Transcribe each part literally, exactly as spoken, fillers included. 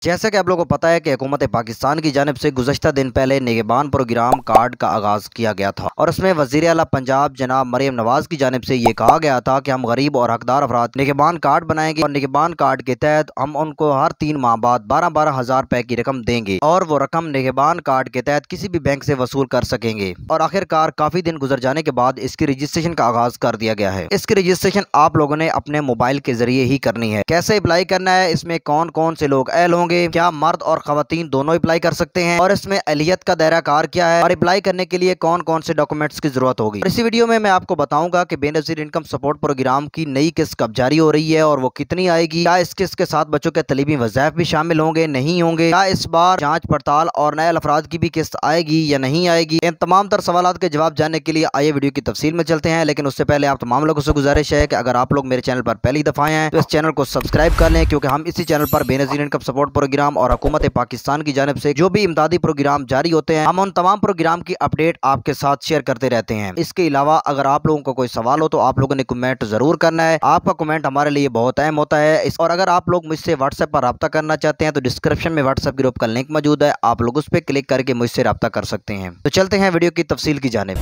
जैसा कि आप लोगों को पता है कि हुकूमत पाकिस्तान की जानिब से गुज़श्ता दिन पहले निगहबान प्रोग्राम कार्ड का आगाज़ किया गया था और उसमें वज़ीर आला पंजाब जनाब मरियम नवाज की जानिब से ये कहा गया था कि हम गरीब और हकदार अफराद निगहबान कार्ड बनाएंगे और निगहबान कार्ड के तहत हम उनको हर तीन माह बाद बारह बारह हजार रुपए की रकम देंगे और वो रकम निगहबान कार्ड के तहत किसी भी बैंक से वसूल कर सकेंगे। और आखिरकार काफी दिन गुजर जाने के बाद इसकी रजिस्ट्रेशन का आगाज कर दिया गया है। इसकी रजिस्ट्रेशन आप लोगों ने अपने मोबाइल के जरिए ही करनी है। कैसे अप्लाई करना है, इसमें कौन कौन से लोग अहल होंगे, क्या मर्द और खवातीन दोनों अप्लाई कर सकते हैं और इसमें अहलियत का दायरा कार क्या है और अप्लाई करने के लिए कौन कौन से डॉक्यूमेंट्स की जरूरत होगी। इसी वीडियो में मैं आपको बताऊंगा कि बेनजीर इनकम सपोर्ट प्रोग्राम की नई किस्त कब जारी हो रही है और वो कितनी आएगी, क्या इस किस्त के साथ बच्चों के तलीमी वज़ाइफ भी शामिल होंगे नहीं होंगे, क्या इस बार जांच पड़ताल और नए अफराद की भी किस्त आएगी या नहीं आएगी। इन तमाम तर सवालात के जवाब जानने के लिए आइए वीडियो की तफसील में चलते हैं। लेकिन उससे पहले आप तमाम लोगों से गुजारिश है कि अगर आप लोग मेरे चैनल पर पहली दफा आए हैं तो इस चैनल को सब्सक्राइब कर लें, क्योंकि हम इसी चैनल पर बेनजीर इनकम सपोर्ट प्रोग्राम और हुकूमत पाकिस्तान की जानिब से जो भी इमदादी प्रोग्राम जारी होते हैं हम उन तमाम प्रोग्राम की अपडेट आपके साथ शेयर करते रहते हैं। इसके अलावा अगर आप लोगों को कोई सवाल हो तो आप लोगों ने कमेंट जरूर करना है। आपका कमेंट हमारे लिए बहुत अहम होता है। और अगर आप लोग मुझसे व्हाट्सएप पर रब्ता करना चाहते हैं तो डिस्क्रिप्शन में व्हाट्सएप ग्रुप का लिंक मौजूद है, आप लोग उस पर क्लिक करके मुझसे रब्ता कर सकते हैं। तो चलते हैं वीडियो की तफसील की जानिब।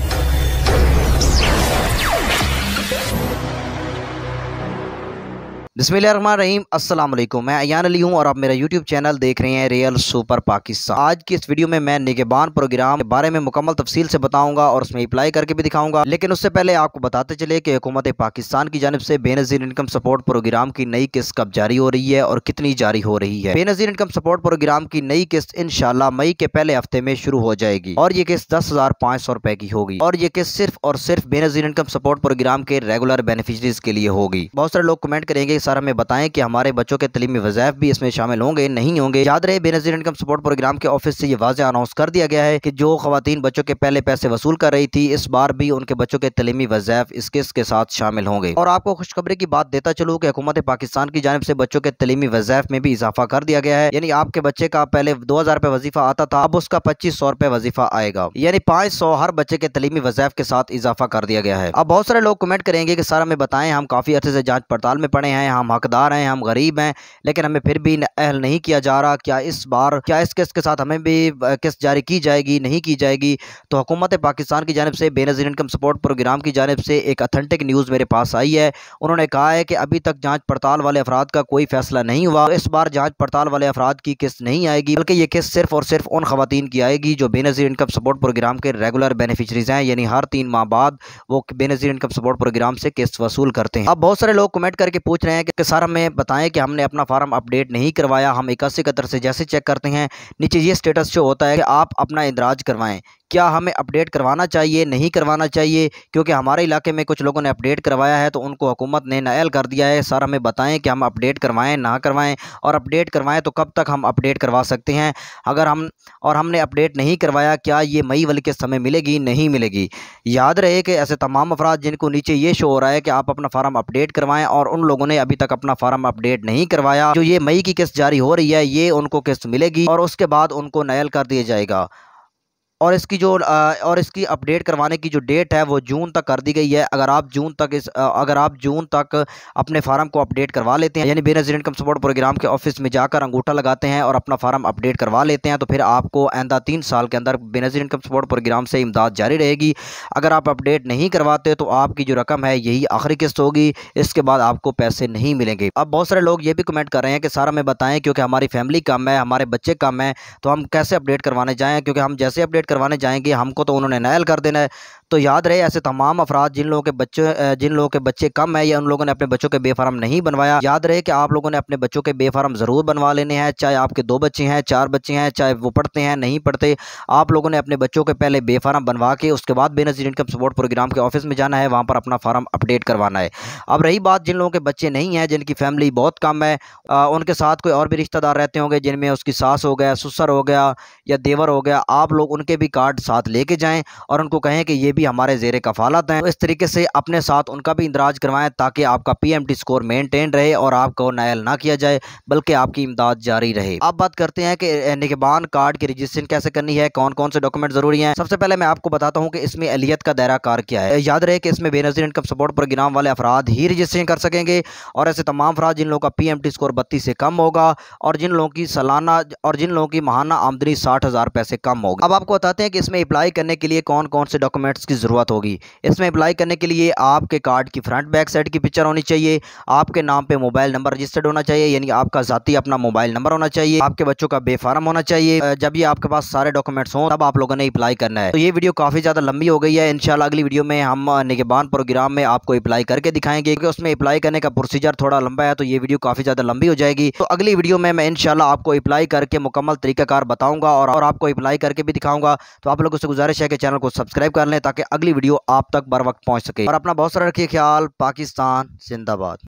बिस्मिल्लाहिर्रहमानिर्रहीम, अस्सलाम वालेकुम। मैं अयान अली हूं और आप मेरा यूट्यूब चैनल देख रहे हैं रियल सुपर पाकिस्तान। आज की इस वीडियो में मैं निगहबान प्रोग्राम के बारे में मुकम्मल तफसील से बताऊंगा और उसमें अप्लाई करके भी दिखाऊंगा। लेकिन उससे पहले आपको बताते चले कि हुकूमत पाकिस्तान की जानिब से बेनजीर इनकम सपोर्ट प्रोग्राम की नई किस्त कब जारी हो रही है और कितनी जारी हो रही है। बेनजीर इनकम सपोर्ट प्रोग्राम की नई किस्त इंशाल्लाह मई के पहले हफ्ते में शुरू हो जाएगी और ये किस्त दस हजार पाँच सौ रुपए की होगी और ये किस्त सिर्फ और सिर्फ बेनजीर इनकम सपोर्ट प्रोग्राम के रेगुलर बेनिफिशरीज के लिए होगी। बहुत सारे लोग कमेंट करेंगे सर हमें बताएं कि हमारे बच्चों के तलीमी वज़ाइफ भी इसमें शामिल होंगे नहीं होंगे। याद रहे बेनजीर इनकम सपोर्ट प्रोग्राम के ऑफिस से ये वाज़ेह अनाउंस कर दिया गया है कि जो खवातीन बच्चों के पहले पैसे वसूल कर रही थी इस बार भी उनके बच्चों के तलीमी वज़ाइफ इस किस्त के साथ शामिल होंगे। और आपको खुशखबरी की बात देता चलूँ कि हुकूमत पाकिस्तान की जानिब से बच्चों के तलीमी वज़ाइफ में भी इजाफा कर दिया गया है। यानी आपके बच्चे का पहले दो हजार रुपये वजीफा आता था, अब उसका पच्चीस सौ रुपये वजीफा आएगा, यानी पाँच सौ हर बच्चे के तलीमी वज़ाइफ के साथ इजाफा कर दिया गया है। अब बहुत सारे लोग कमेंट करेंगे कि सर हमें बताएं हम काफ़ी अच्छे से जाँच पड़ताल में पड़े हैं, हम हकदार हैं, हम गरीब हैं, लेकिन हमें फिर भी अहल नहीं किया जा रहा। क्या इस बार क्या इस किस्त के साथ हमें भी किस्त जारी की जाएगी नहीं की जाएगी। तो हुकूमत पाकिस्तान की जानिब से बेनजीर इनकम सपोर्ट प्रोग्राम की जानिब से एक अथेंटिक न्यूज़ मेरे पास आई है। उन्होंने कहा है कि अभी तक जांच पड़ताल वाले अफराद का कोई फैसला नहीं हुआ, तो इस बार जांच पड़ताल वाले अफराद की किस्त नहीं आएगी, बल्कि ये किस्त सिर्फ और सिर्फ उन खवातीन की आएगी जो बेनजीर इनकम सपोर्ट प्रोग्राम के रेगुलर बेनिफिशरीज हैं, यानी हर तीन माह बाद वो बेनजीर इनकम सपोर्ट प्रोग्राम से किस्त वसूल करते हैं। अब बहुत सारे लोग कमेंट करके पूछ रहे हैं कि सर हमें बताएं कि हमने अपना फार्म अपडेट नहीं करवाया, हम इक्यासी कतर से जैसे चेक करते हैं नीचे ये स्टेटस शो होता है कि आप अपना इंदराज करवाएं। क्या हमें अपडेट करवाना चाहिए नहीं करवाना चाहिए, क्योंकि हमारे इलाके में कुछ लोगों ने अपडेट करवाया है तो उनको हुकूमत ने नाअहल कर दिया है। सर हमें बताएं कि हम अपडेट करवाएं ना करवाएं, और अपडेट करवाएं तो कब तक हम अपडेट करवा सकते हैं। अगर हम और हमने अपडेट नहीं करवाया क्या ये मई वाली किस्त हमें मिलेगी नहीं मिलेगी। याद रहे कि ऐसे तमाम अफराद जिनको नीचे ये शो हो रहा है कि आप अपना फार्म अपडेट करवाएं और उन लोगों ने अभी तक अपना फार्म अपडेट नहीं करवाया, जो ये मई की किस्त जारी हो रही है ये उनको किस्त मिलेगी और उसके बाद उनको नाअहल कर दिया जाएगा। और इसकी जो और इसकी अपडेट करवाने की जो डेट है वो जून तक कर दी गई है। अगर आप जून तक इस अगर आप जून तक अपने फार्म को अपडेट करवा लेते हैं, यानी बेनजीर इनकम सपोर्ट प्रोग्राम के ऑफिस में जाकर अंगूठा लगाते हैं और अपना फार्म अपडेट करवा लेते हैं, तो फिर आपको आइंदा तीन साल के अंदर बेनजीर इनकम सपोर्ट प्रोग्राम से इमदाद जारी रहेगी। अगर आप अपडेट नहीं करवाते तो आपकी जो रकम है यही आखिरी किस्त होगी, इसके बाद आपको पैसे नहीं मिलेंगे। अब बहुत सारे लोग ये भी कमेंट कर रहे हैं कि सर हमें बताएं क्योंकि हमारी फैमिली कम है, हमारे बच्चे कम हैं, तो हम कैसे अपडेट करवाने जाएँ, क्योंकि हम जैसे अपडेट करवाने जाएंगे हमको तो उन्होंने नाअहल कर देना है। तो याद रहे ऐसे तमाम अफराद जिन लोगों के बच्चे जिन लोगों के बच्चे कम है या उन लोगों ने अपने बच्चों के बेफार्म नहीं बनवाया, याद रहे कि आप लोगों ने अपने बच्चों के बेफार्म ज़रूर बनवा लेने हैं। चाहे आपके दो बच्चे हैं, चार बच्चे हैं, चाहे वो पढ़ते हैं नहीं पढ़ते, आप लोगों ने अपने बच्चों के पहले बेफार्म बनवा के उसके बाद बेनजीर इनकम सपोर्ट प्रोग्राम के ऑफिस में जाना है, वहाँ पर अपना फार्म अपडेट करवाना है। अब रही बात जिन लोगों के बच्चे नहीं हैं, जिनकी फैमिली बहुत कम है, आ, उनके साथ कोई और भी रिश्तेदार रहते होंगे जिनमें उसकी सास हो गया, ससुर हो गया या देवर हो गया, आप लोग उनके भी कार्ड साथ लेके जाएं और उनको कहें कि ये भी हमारे ज़ेरे कफालत हैं। तो इस तरीके से अपने साथ उनका भी इंदराज करवाएं ताकि आपका पीएमटी स्कोर मेंटेन रहे और आपको नायल ना किया जाए बल्कि आपकी इमदाद जारी रहे। अब बात करते हैं कि निगहबान कार्ड की रजिस्ट्रेशन कैसे करनी है, कौन कौन से डॉक्यूमेंट जरूरी हैं। सबसे पहले मैं आपको बताता हूं कि इसमें अहलियत का दायरा कार क्या है। याद रहे कि इसमें बेनज़ीर इनकम सपोर्ट प्रोग्राम वाले अफराद ही रजिस्ट्रेशन कर सकेंगे और ऐसे तमाम अफराद जिन लोगों का पीएमटी स्कोर बत्तीस से कम होगा और जिन लोगों की सालाना और जिन लोगों की माहाना आमदनी साठ हजार पैसे कम होगी। अब आपको बताते हैं कि इसमें अप्लाई करने के लिए कौन कौन से डॉक्यूमेंट्स की जरूरत होगी। इसमें अप्लाई करने के लिए आपके कार्ड की फ्रंट बैक साइड की पिक्चर होनी चाहिए, आपके नाम पे मोबाइल नंबर रजिस्टर्ड होना चाहिए, यानी आपका जाती अपना मोबाइल नंबर होना चाहिए, आपके बच्चों का बेफार्म होना चाहिए। जब ये आपके पास सारे डॉक्यूमेंट्स हों तब आप लोगों ने अप्लाई करना है। तो ये वीडियो काफी ज्यादा लंबी हो गई है, इंशाल्लाह अगली वीडियो में हम निगहबान प्रोग्राम में आपको अप्लाई करके दिखाएंगे क्योंकि उसमें अप्लाई करने का प्रोसीजर थोड़ा लंबा है, तो ये वीडियो काफी ज्यादा लंबी हो जाएगी। तो अगली वीडियो में मैं इंशाल्लाह आपको अप्लाई करके मुकम्मल तरीकाकार बताऊंगा और, और आपको अप्लाई करके भी दिखाऊंगा। तो आप लोगों से गुजारिश है कि चैनल को सब्सक्राइब कर लें ताकि अगली वीडियो आप तक बर वक्त पहुंच सके। और अपना बहुत सारा रखिए ख्याल। पाकिस्तान जिंदाबाद।